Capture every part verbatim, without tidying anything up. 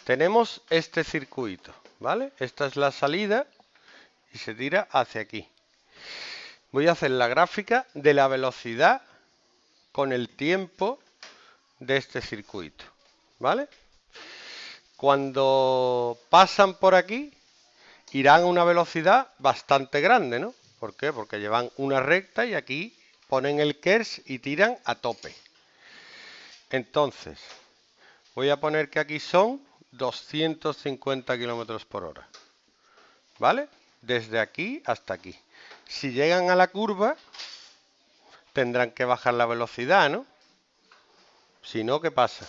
tenemos este circuito, ¿vale? Esta es la salida y se tira hacia aquí. Voy a hacer la gráfica de la velocidad con el tiempo de este circuito, ¿vale? Cuando pasan por aquí, irán a una velocidad bastante grande, ¿no? ¿Por qué? Porque llevan una recta y aquí ponen el KERS y tiran a tope. Entonces, voy a poner que aquí son doscientos cincuenta kilómetros por hora, ¿vale? Desde aquí hasta aquí. Si llegan a la curva, tendrán que bajar la velocidad, ¿no? Si no, ¿qué pasa?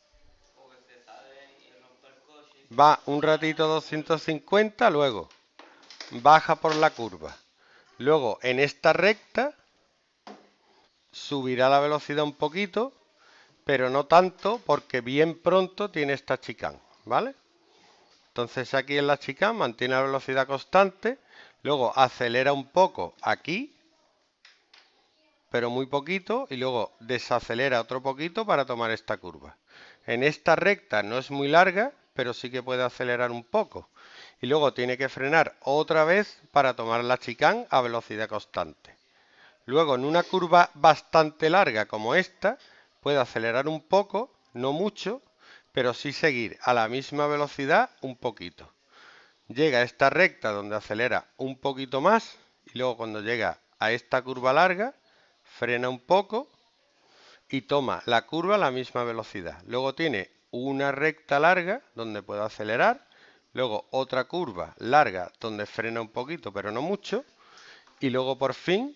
Va un ratito doscientos cincuenta, luego baja por la curva. Luego, en esta recta, subirá la velocidad un poquito, pero no tanto porque bien pronto tiene esta chicane, ¿vale? Entonces aquí en la chicane mantiene la velocidad constante, luego acelera un poco aquí, pero muy poquito, y luego desacelera otro poquito para tomar esta curva. En esta recta no es muy larga, pero sí que puede acelerar un poco. Y luego tiene que frenar otra vez para tomar la chicane a velocidad constante. Luego en una curva bastante larga como esta, puede acelerar un poco, no mucho, pero sí seguir a la misma velocidad un poquito. Llega a esta recta donde acelera un poquito más y luego cuando llega a esta curva larga, frena un poco y toma la curva a la misma velocidad. Luego tiene una recta larga donde puede acelerar, luego otra curva larga donde frena un poquito pero no mucho y luego por fin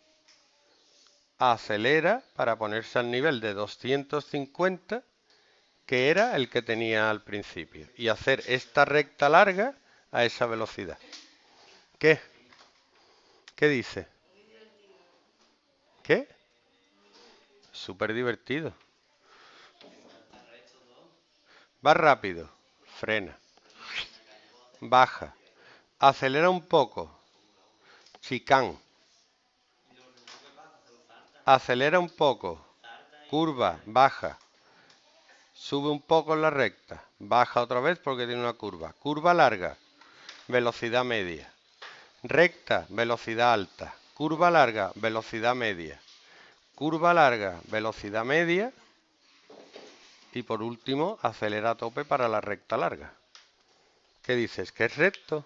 acelera para ponerse al nivel de doscientos cincuenta, que era el que tenía al principio, y hacer esta recta larga a esa velocidad. ¿Qué? ¿Qué dice? ¿Qué? Súper divertido. Va rápido, frena, baja, acelera un poco, chicane, acelera un poco, curva, baja, sube un poco en la recta, baja otra vez porque tiene una curva, curva larga, velocidad media, recta, velocidad alta, curva larga, velocidad media, curva larga, velocidad media y por último acelera a tope para la recta larga. ¿Qué dices? ¿Que es recto?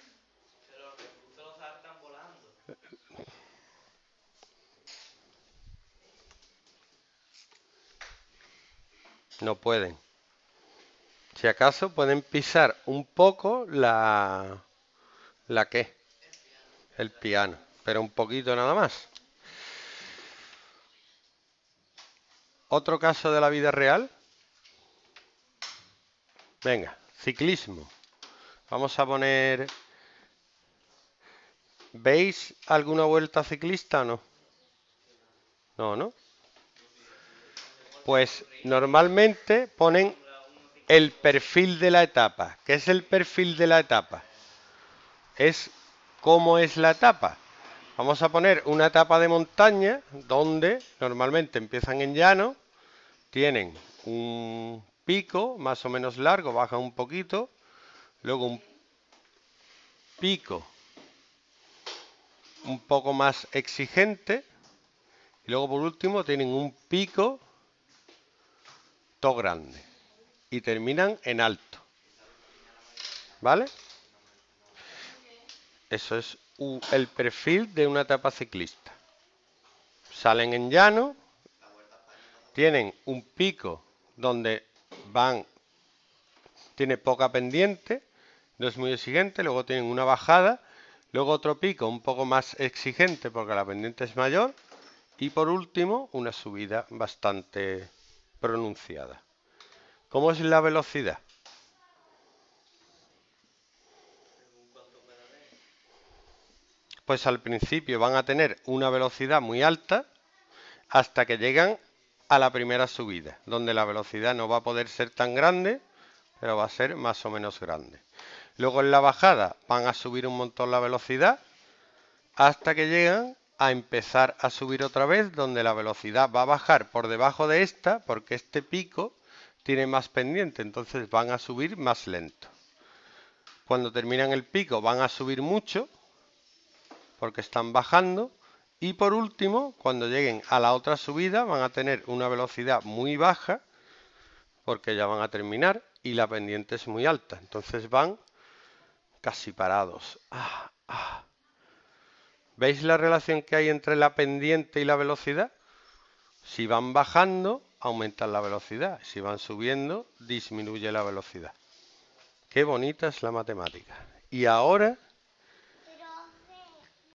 No pueden. Si acaso pueden pisar un poco la... ¿La qué? El piano, pero un poquito nada más. Otro caso de la vida real. Venga, ciclismo. Vamos a poner... ¿Veis alguna vuelta ciclista o no? No, ¿no? Pues normalmente ponen el perfil de la etapa. ¿Qué es el perfil de la etapa? Es cómo es la etapa. Vamos a poner una etapa de montaña donde normalmente empiezan en llano, tienen un pico más o menos largo, baja un poquito, luego un pico un poco más exigente y luego por último tienen un pico todo grande y terminan en alto, ¿vale? Eso es el perfil de una etapa ciclista. Salen en llano, tienen un pico donde van, tiene poca pendiente, no es muy exigente, luego tienen una bajada, luego otro pico un poco más exigente porque la pendiente es mayor y por último una subida bastante pronunciada. ¿Cómo es la velocidad? Pues al principio van a tener una velocidad muy alta hasta que llegan a la primera subida, donde la velocidad no va a poder ser tan grande, pero va a ser más o menos grande. Luego en la bajada van a subir un montón la velocidad hasta que llegan a empezar a subir otra vez, donde la velocidad va a bajar por debajo de esta, porque este pico tiene más pendiente, entonces van a subir más lento. Cuando terminan el pico van a subir mucho, porque están bajando. Y por último, cuando lleguen a la otra subida, van a tener una velocidad muy baja, porque ya van a terminar, y la pendiente es muy alta. Entonces van casi parados. Ah, ah. ¿Veis la relación que hay entre la pendiente y la velocidad? Si van bajando, aumentan la velocidad. Si van subiendo, disminuye la velocidad. Qué bonita es la matemática. Y ahora